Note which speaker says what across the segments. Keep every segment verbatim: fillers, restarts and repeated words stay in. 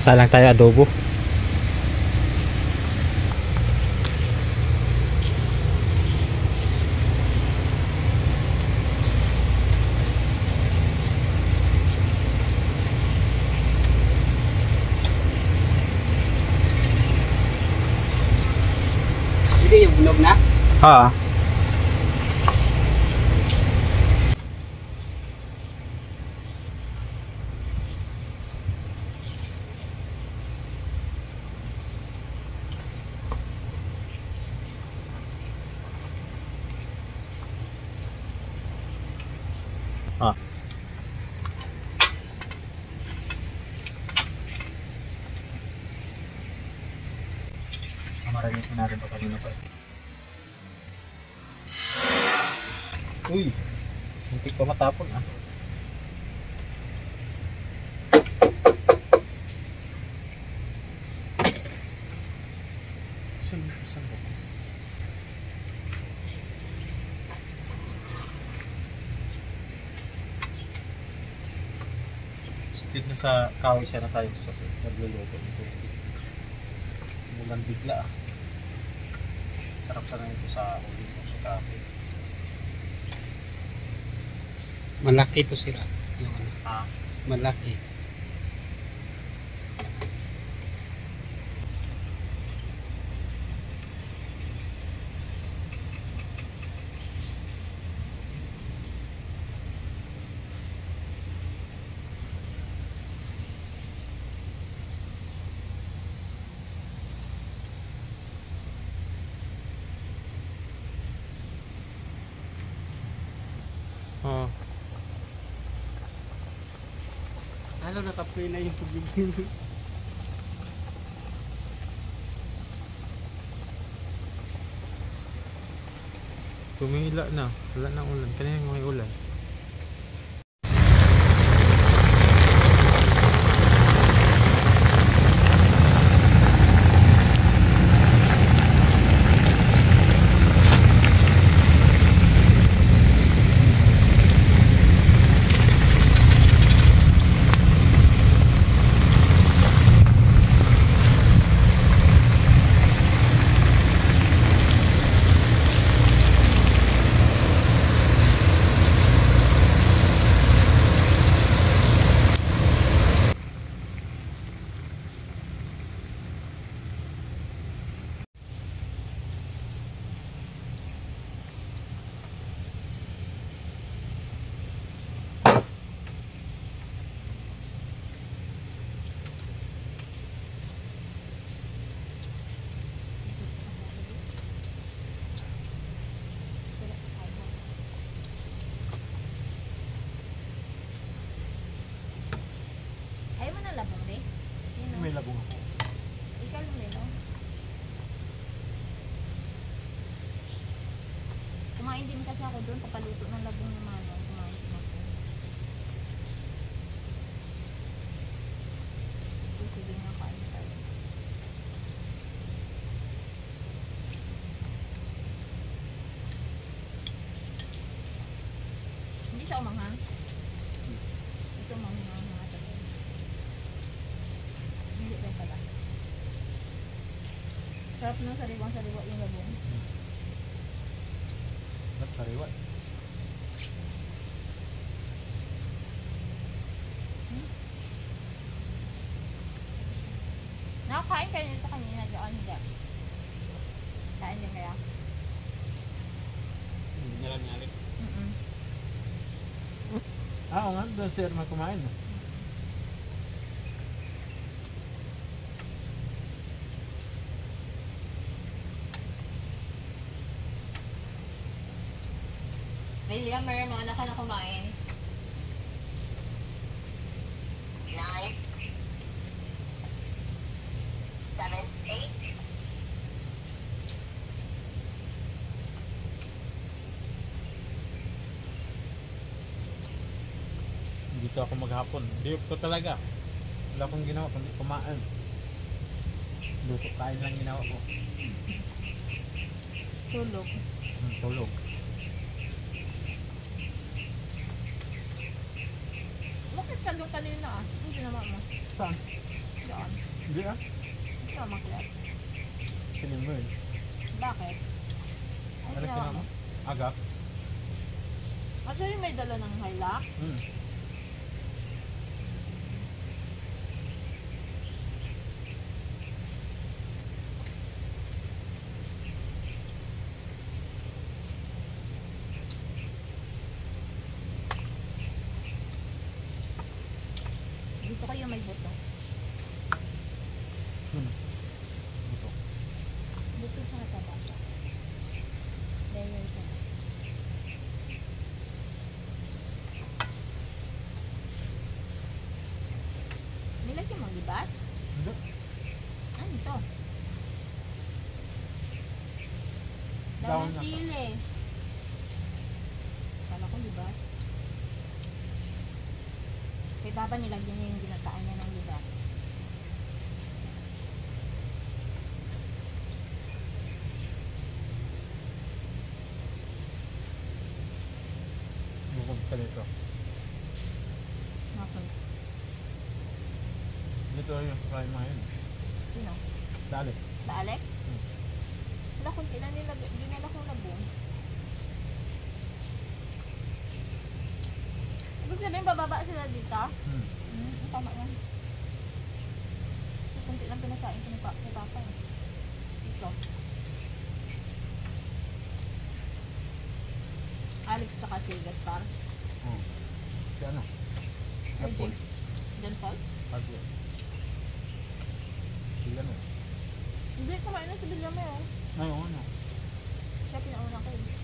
Speaker 1: Salang tayo adobo.
Speaker 2: Hindi yung bunog na?
Speaker 1: Ha. Ah. Marami na natin pa kanina pa. Uy, muntik pa matapon ah. Saan, saan ba? Still na sa kahoy siya na tayo sa nagluluto nito. Mulan bigla ah. Sarap sana ito sa ulit o sa kahoy.
Speaker 2: Malaki to sila. Yung ano,
Speaker 1: Ah,
Speaker 2: malaki.
Speaker 1: oh.
Speaker 2: Lalo nakapoy na yung tubig.
Speaker 1: Tumila na. Wala nang ulan. Kanina may ulan.
Speaker 3: labong de. Yun,
Speaker 1: May labong ako.
Speaker 3: ikaw lang din, no? Kumain din kasi ako doon papaluto ng labong ng manong. Kumain din ako. Sige nga, kain tayo. Hindi siya umanghang. Ito umanghang mga tayo. Hindi rin pala. Sarap na sariwang-sariwa yung labong.
Speaker 1: Sarap sariwa.
Speaker 3: Hmm? Nakakain kayo nito kanina doon, hindi. Kain din kaya?
Speaker 1: Hindi niya lang nyalik.
Speaker 3: Mm-mm.
Speaker 1: Ah, oo nga. Doon si Erma kumain.
Speaker 3: May yan, may mga anak ka na kumain.
Speaker 4: Nine, seven, eight.
Speaker 1: Dito ako maghapon. Di ko talaga. Wala akong ginawa kundi kumain. Luto kain lang ginawa ko.
Speaker 3: Tulog.
Speaker 1: Hmm, tulog.
Speaker 3: Bakit ka doon kanina ah? Hindi naman mo.
Speaker 1: Saan?
Speaker 3: Doon.
Speaker 1: Hindi ah.
Speaker 3: Hindi ka makilat.
Speaker 1: Sinimmer.
Speaker 3: Bakit? Ano
Speaker 1: Ano
Speaker 3: ginawa
Speaker 1: ka
Speaker 3: mo?
Speaker 1: Agas.
Speaker 3: Actually, may dala ng Hilux.
Speaker 1: Hmm.
Speaker 3: Gusto ko yung may buto.
Speaker 1: Hmm. Ito.
Speaker 3: Buto tsaka taba. Layer siya. Nilagyan mo libas?
Speaker 1: Hindi.
Speaker 3: Ano to?
Speaker 1: Daon
Speaker 3: Daon
Speaker 1: na to.
Speaker 3: sili. Kala ko libas. Kaya dapat nilagyan niya yung ginataan niya ng libas.
Speaker 1: Bukod ka dito.
Speaker 3: Okay.
Speaker 1: Dito yung fry mo yun.
Speaker 3: Sino?
Speaker 1: Dali.
Speaker 3: Daalek?
Speaker 1: Hmm.
Speaker 3: Wala kung ilan nila, dinala ko na buong. Ibig sabihin, bababa sila dito?
Speaker 1: Hmm.
Speaker 3: Hmm, tama yan. Kasi kunti lang pinasain ko ni Pa- ni Papa eh. Ito. Alex saka si Gaspar.
Speaker 1: Oh. Si ano?
Speaker 3: Ay,
Speaker 1: Apple.
Speaker 3: Jen- Jen Paul?
Speaker 1: Apple. Si ano?
Speaker 3: Hindi, kumain na si Villame oh.
Speaker 1: Ay, oo, ano?
Speaker 3: Siya pinauna ko eh.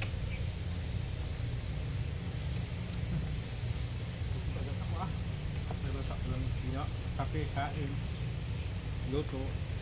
Speaker 1: Pero sa lang niya, kape, kain, luto,